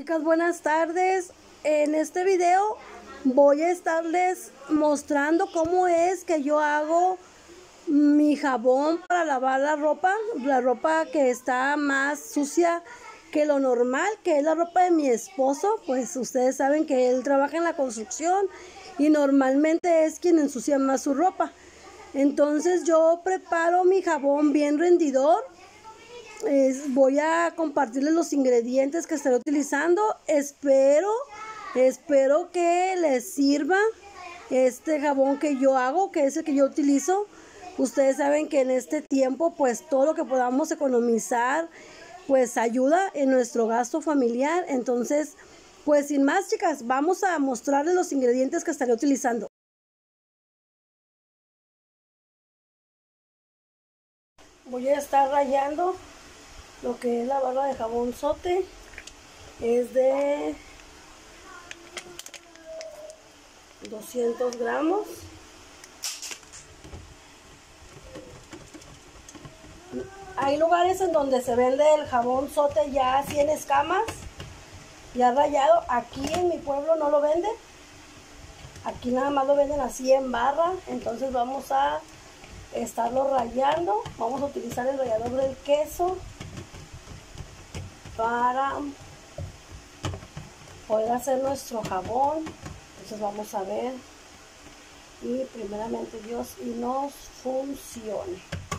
Chicas, buenas tardes. En este video voy a estarles mostrando cómo es que yo hago mi jabón para lavar la ropa que está más sucia que lo normal, que es la ropa de mi esposo. Pues ustedes saben que él trabaja en la construcción y normalmente es quien ensucia más su ropa. Entonces yo preparo mi jabón bien rendidor. Voy a compartirles los ingredientes que estaré utilizando. Espero que les sirva este jabón que yo hago, que es el que yo utilizo. Ustedes saben que en este tiempo, pues todo lo que podamos economizar, pues ayuda en nuestro gasto familiar. Entonces, pues sin más, chicas, vamos a mostrarles los ingredientes que estaré utilizando. Voy a estar rallando lo que es la barra de jabón Sote. Es de 200 gramos. Hay lugares en donde se vende el jabón Sote ya 100 escamas, ya rallado. Aquí en mi pueblo no lo venden. Aquí nada más lo venden así en barra. Entonces vamos a estarlo rallando. Vamos a utilizar el rallador del queso para poder hacer nuestro jabón. Entonces vamos a ver, y primeramente Dios y nos funcione.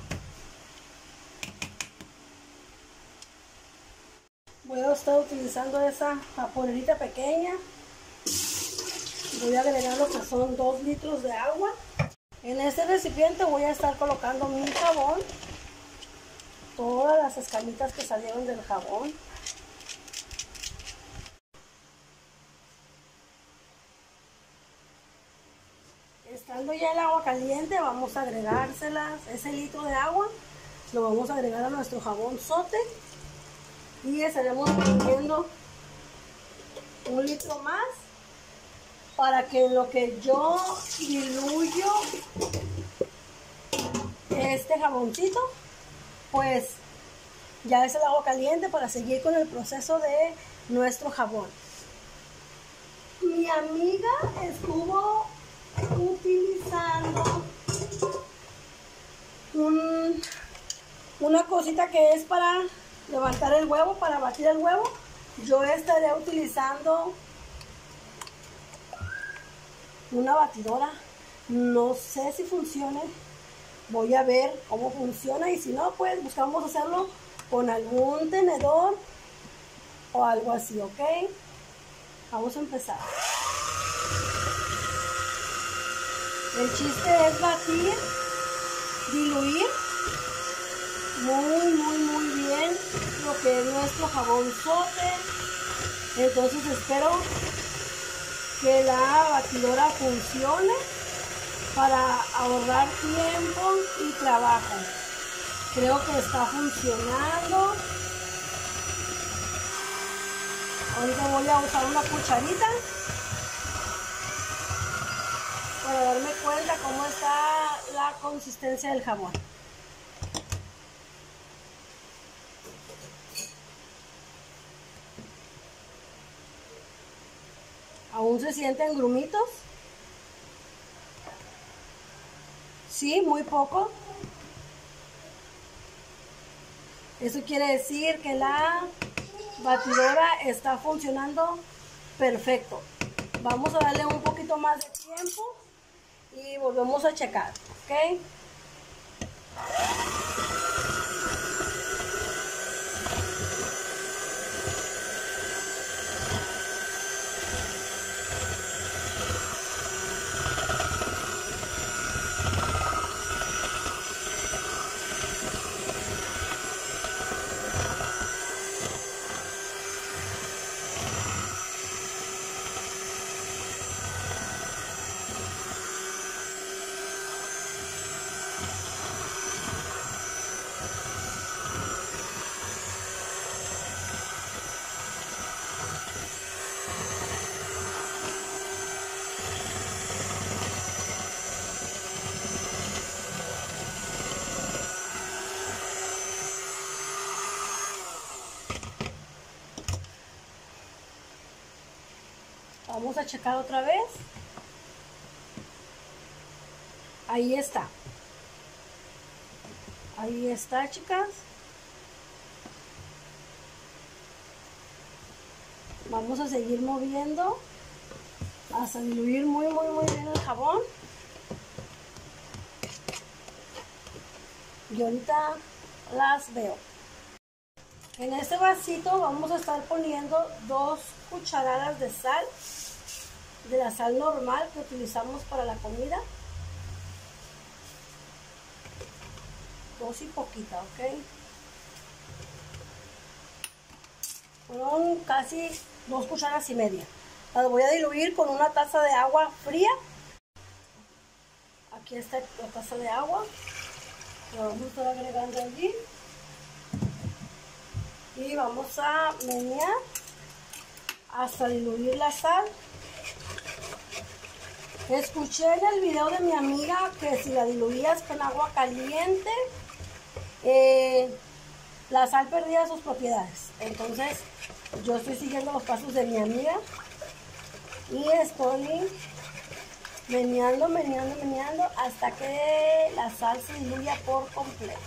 Voy a estar utilizando esa vaporerita pequeña. Voy a agregar lo que son 2 litros de agua. En este recipiente voy a estar colocando mi jabón, todas las escamitas que salieron del jabón. Estando ya el agua caliente, vamos a agregárselas, ese litro de agua, lo vamos a agregar a nuestro jabón Sote y estaremos poniendo 1 litro más para que en lo que yo diluyo este jaboncito, pues ya es el agua caliente para seguir con el proceso de nuestro jabón. Mi amiga estuvo utilizando una cosita que es para levantar el huevo, para batir el huevo. Yo estaré utilizando una batidora. No sé si funcione, voy a ver cómo funciona, y si no, pues buscamos hacerlo con algún tenedor o algo así, ¿ok? Vamos a empezar. El chiste es batir, diluir muy bien lo que es nuestro jabón Sote. Entonces espero que la batidora funcione para ahorrar tiempo y trabajo. Creo que está funcionando. Ahorita voy a usar una cucharita para darme cuenta cómo está la consistencia del jabón. ¿Aún se sienten grumitos? Sí, muy poco. Eso quiere decir que la batidora está funcionando perfecto. Vamos a darle un poquito más de tiempo y volvemos a checar, ¿ok? Vamos a checar otra vez. Ahí está. Ahí está, chicas. Vamos a seguir moviendo hasta diluir muy bien el jabón. Y ahorita las veo. En este vasito vamos a estar poniendo 2 cucharadas de sal, de la sal normal que utilizamos para la comida. 2 y poquita, ¿ok? Fueron casi 2 cucharadas y media. Las voy a diluir con una taza de agua fría. Aquí está la taza de agua. La vamos a estar agregando allí. Y vamos a menear hasta diluir la sal. Escuché en el video de mi amiga que si la diluías con agua caliente, la sal perdía sus propiedades. Entonces yo estoy siguiendo los pasos de mi amiga y estoy meneando hasta que la sal se diluya por completo.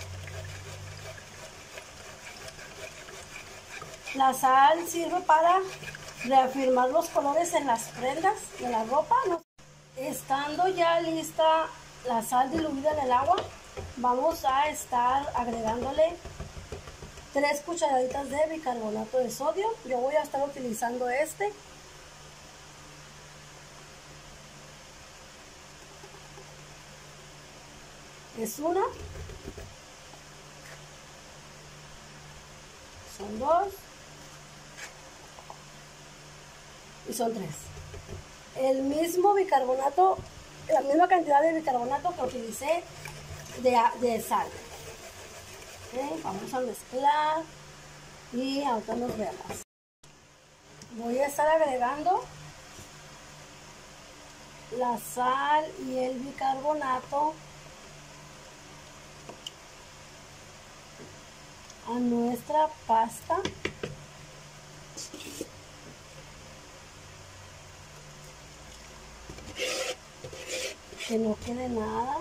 La sal sirve para reafirmar los colores en las prendas de la ropa. Estando ya lista la sal diluida en el agua, vamos a estar agregándole 3 cucharaditas de bicarbonato de sodio. Yo voy a estar utilizando este. Es una. Son 2. Y son 3. El mismo bicarbonato, la misma cantidad de bicarbonato que utilicé de sal. ¿Okay? Vamos a mezclar y ahorita nos vemos. Voy a estar agregando la sal y el bicarbonato a nuestra pasta. Que no quede nada.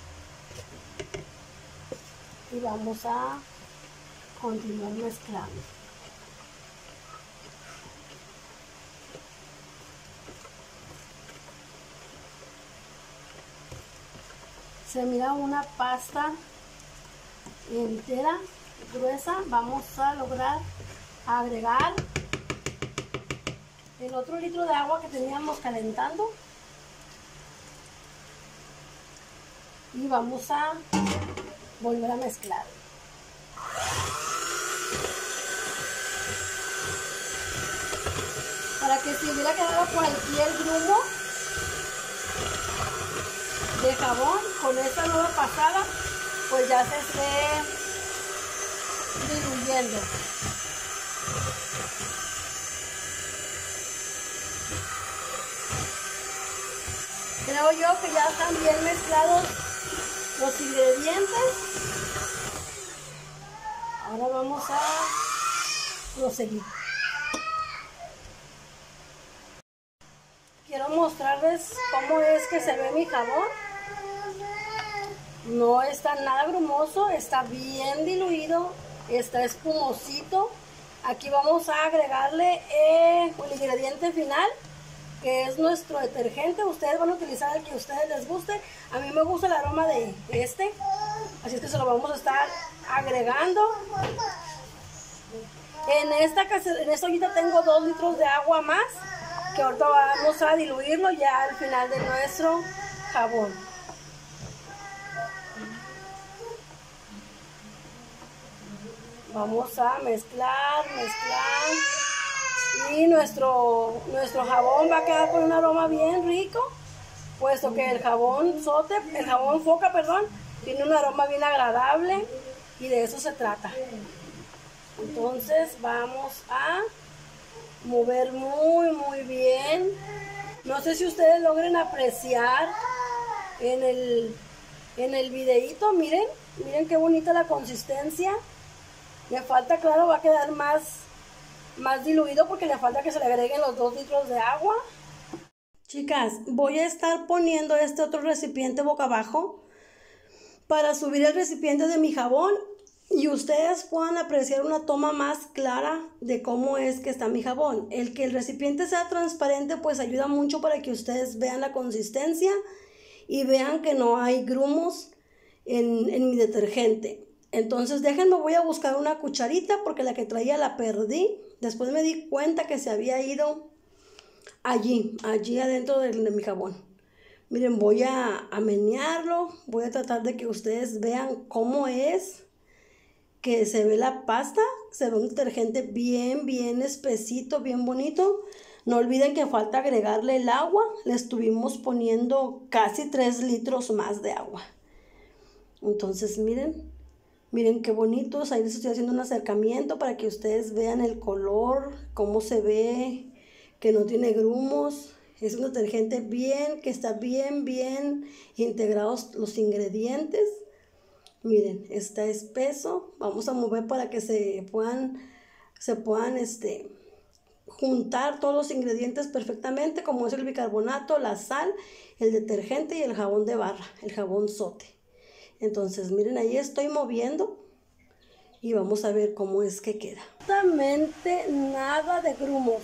Y vamos a continuar mezclando. Se mira una pasta entera, gruesa. Vamos a lograr agregar el otro litro de agua que teníamos calentando. Y vamos a volver a mezclar. Para que si hubiera quedado cualquier grumo de jabón, con esta nueva pasada, pues ya se esté diluyendo. Creo yo que ya están bien mezclados los ingredientes. Ahora vamos a proseguir. Quiero mostrarles cómo es que se ve mi jabón. No está nada grumoso, está bien diluido, está espumosito. Aquí vamos a agregarle un ingrediente final, que es nuestro detergente. Ustedes van a utilizar el que a ustedes les guste. A mí me gusta el aroma de este, así es que se lo vamos a estar agregando. En esta ollita tengo 2 litros de agua más, que ahorita vamos a diluirlo ya al final de nuestro jabón. Vamos a mezclar y nuestro jabón va a quedar con un aroma bien rico, puesto que el jabón foca, tiene un aroma bien agradable y de eso se trata. Entonces vamos a mover muy bien. No sé si ustedes logren apreciar en el videíto. Miren qué bonita la consistencia. Le falta, claro, va a quedar más diluido porque le falta que se le agreguen los 2 litros de agua. Chicas, voy a estar poniendo este otro recipiente boca abajo para subir el recipiente de mi jabón y ustedes puedan apreciar una toma más clara de cómo es que está mi jabón. El que el recipiente sea transparente pues ayuda mucho para que ustedes vean la consistencia y vean que no hay grumos en mi detergente. Entonces déjenme, voy a buscar una cucharita porque la que traía la perdí. Después me di cuenta que se había ido allí adentro de mi jabón. Miren, voy a menearlo, voy a tratar de que ustedes vean cómo es que se ve la pasta, se ve un detergente bien espesito, bien bonito. No olviden que falta agregarle el agua, le estuvimos poniendo casi 3 litros más de agua. Entonces miren qué bonitos, ahí les estoy haciendo un acercamiento para que ustedes vean el color, cómo se ve, que no tiene grumos. Es un detergente que está bien integrados los ingredientes. Miren, está espeso. Vamos a mover para que se puedan juntar todos los ingredientes perfectamente, como es el bicarbonato, la sal, el detergente y el jabón de barra, el jabón Zote. Entonces, miren, ahí estoy moviendo y vamos a ver cómo es que queda. Exactamente nada de grumos.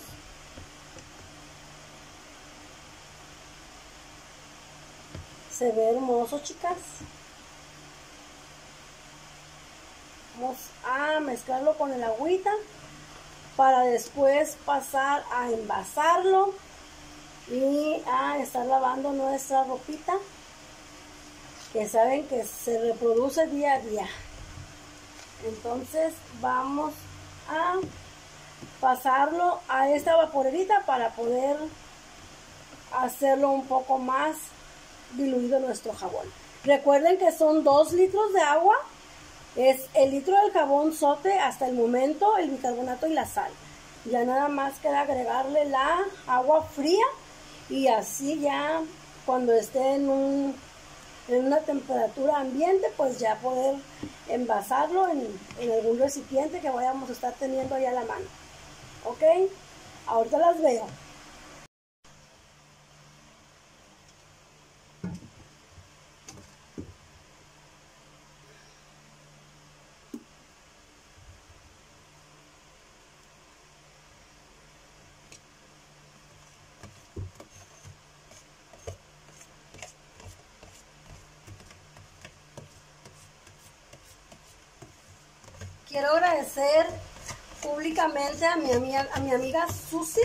Se ve hermoso, chicas. Vamos a mezclarlo con el agüita para después pasar a envasarlo y a estar lavando nuestra ropita, que saben que se reproduce día a día. Entonces vamos a pasarlo a esta vaporerita para poder hacerlo un poco más diluido nuestro jabón. Recuerden que son 2 litros de agua. Es el litro del jabón Zote hasta el momento, el bicarbonato y la sal. Ya nada más queda agregarle la agua fría y así ya cuando esté en una temperatura ambiente, pues ya poder envasarlo en algún recipiente que vayamos a estar teniendo ahí a la mano. ¿Ok? Ahorita las veo. Quiero agradecer públicamente a mi amiga Susi,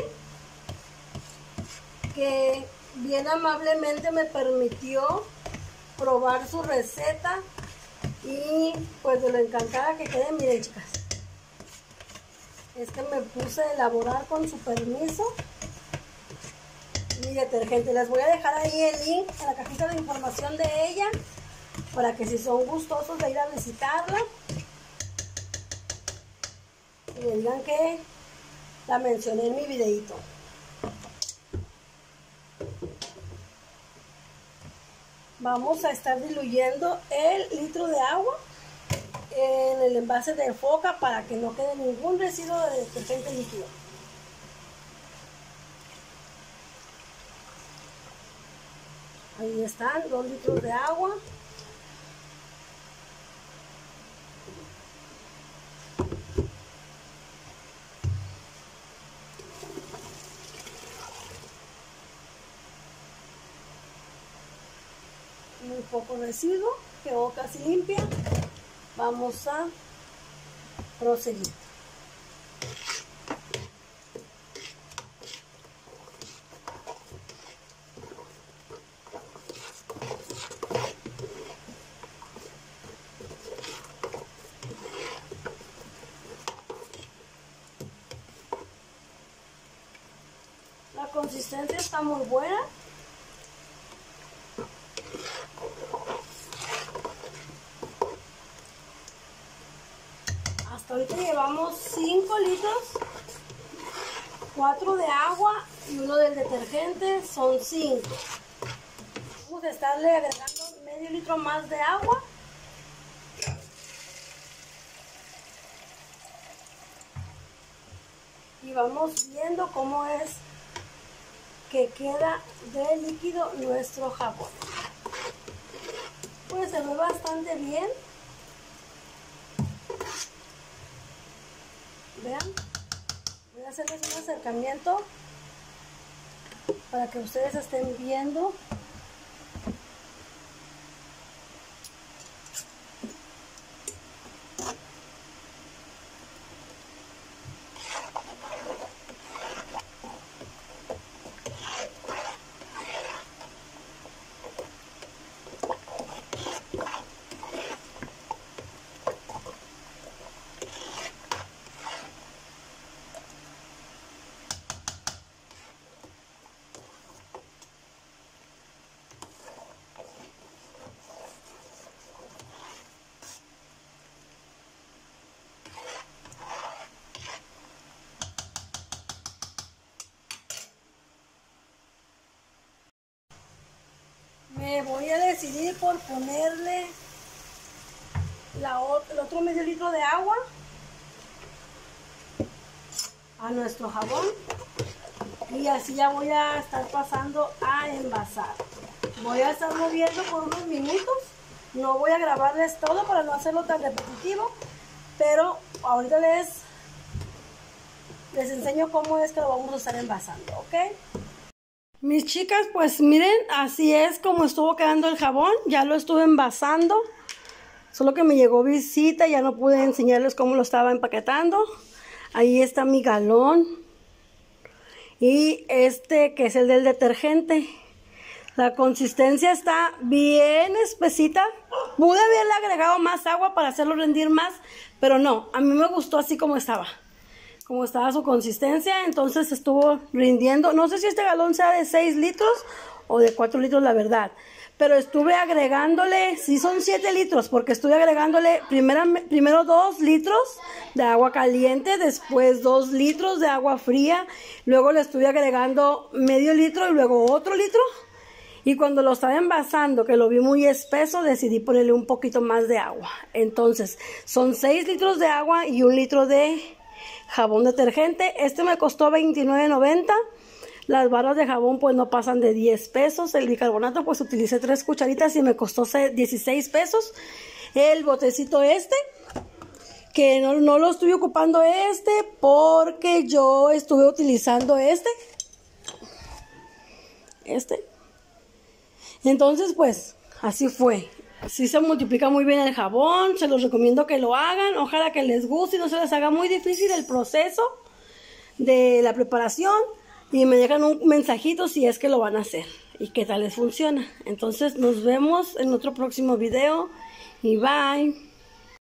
que bien amablemente me permitió probar su receta y pues de lo encantada que quede. Miren, chicas, es que me puse a elaborar con su permiso mi detergente. Les voy a dejar ahí el link en la cajita de información de ella para que si son gustosos de ir a visitarla y me digan que la mencioné en mi videito. Vamos a estar diluyendo el litro de agua en el envase de foca para que no quede ningún residuo de detergente líquido. Ahí están 2 litros de agua. Muy poco residuo, quedó casi limpia. Vamos a proseguir. La consistencia está muy buena. Hasta ahorita llevamos 5 litros, 4 de agua y 1 del detergente, son 5. Vamos a estarle agregando medio litro más de agua. Y vamos viendo cómo es que queda de líquido nuestro jabón. Pues se ve bastante bien. Vean, voy a hacerles un acercamiento para que ustedes estén viendo. Me voy a decidir por ponerle el otro medio litro de agua a nuestro jabón y así ya voy a estar pasando a envasar. Voy a estar moviendo por unos minutos, no voy a grabarles todo para no hacerlo tan repetitivo, pero ahorita les enseño cómo es que lo vamos a estar envasando, ¿ok? Mis chicas, pues miren, así es como estuvo quedando el jabón. Ya lo estuve envasando. Solo que me llegó visita, ya no pude enseñarles cómo lo estaba empaquetando. Ahí está mi galón. Y este que es el del detergente. La consistencia está bien espesita. Pude haberle agregado más agua para hacerlo rendir más, pero no, a mí me gustó así como estaba su consistencia. Entonces estuvo rindiendo. No sé si este galón sea de 6 litros o de 4 litros, la verdad. Pero estuve agregándole, sí son 7 litros, porque estuve agregándole primero 2 litros de agua caliente, después 2 litros de agua fría. Luego le estuve agregando medio litro y luego otro litro. Y cuando lo estaba envasando, que lo vi muy espeso, decidí ponerle un poquito más de agua. Entonces, son 6 litros de agua y 1 litro de jabón detergente. Este me costó $29.90. Las barras de jabón pues no pasan de 10 pesos. El bicarbonato pues utilicé 3 cucharitas y me costó 16 pesos. El botecito este, que no lo estuve ocupando porque yo estuve utilizando este. Entonces pues así fue. Sí se multiplica muy bien el jabón, se los recomiendo que lo hagan, ojalá que les guste y no se les haga muy difícil el proceso de la preparación y me dejan un mensajito si es que lo van a hacer y qué tal les funciona. Entonces nos vemos en otro próximo video y bye.